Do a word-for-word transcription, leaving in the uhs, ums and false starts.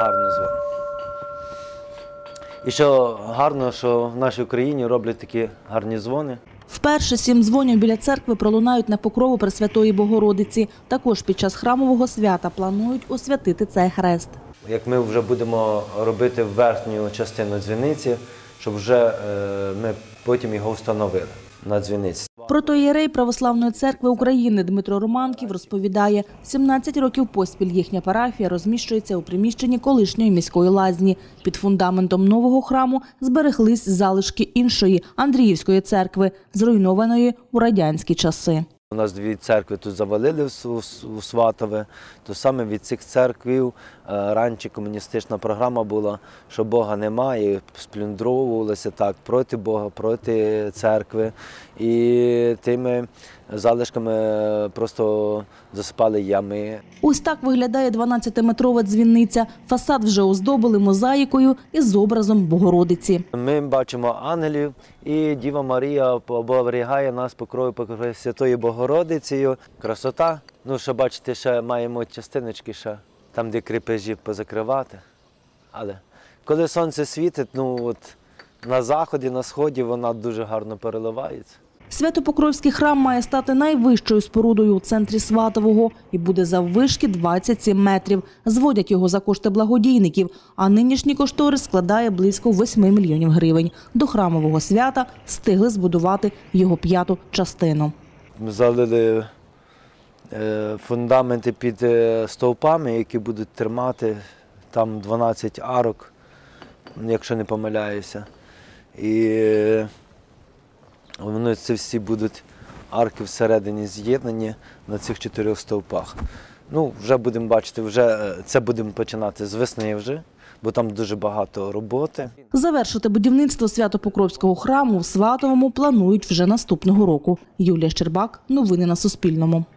гарно дзвонить. І що гарно, що в нашій Україні роблять такі гарні дзвони. Вперше сім дзвонів біля церкви пролунають на покрову Пресвятої Богородиці. Також під час храмового свята планують освятити цей хрест. Як ми вже будемо робити верхню частину дзвіниці, щоб вже ми потім його встановили на дзвіниці. Протоієрей Православної церкви України Дмитро Романків розповідає, сімнадцять років поспіль їхня парафія розміщується у приміщенні колишньої міської лазні. Під фундаментом нового храму збереглись залишки іншої Андріївської церкви, зруйнованої у радянські часи. У нас дві церкви тут завалили у Сватове, то саме від цих церквів раніше комуністична програма була, що Бога немає, сплюндровувалося так проти Бога, проти церкви. І тими залишками просто засипали ями. Ось так виглядає дванадцятиметрова дзвіниця. Фасад вже оздобили мозаїкою із образом Богородиці. Ми бачимо ангелів, і Діва Марія оберігає нас покровою Пресвятої Богородицею. Красота. Ну, що бачите, ще маємо частиночки, ще там, де кріпежі позакривати. Але коли сонце світить, ну от на заході, на сході вона дуже гарно переливається. Свято-Покровський храм має стати найвищою спорудою у центрі Сватового і буде заввишки двадцять сім метрів. Зводять його за кошти благодійників, а нинішній кошторис складає близько восьми мільйонів гривень. До храмового свята встигли збудувати його п'яту частину. Ми залили фундаменти під стовпами, які будуть тримати там дванадцять арок, якщо не помиляюся. І вони це всі будуть арки всередині з'єднані на цих чотирьох стовпах. Ну, вже будемо бачити, вже це будемо починати з весни вже, бо там дуже багато роботи. Завершити будівництво Свято-Покровського храму в Сватовому планують вже наступного року. Юлія Щербак. Новини на Суспільному.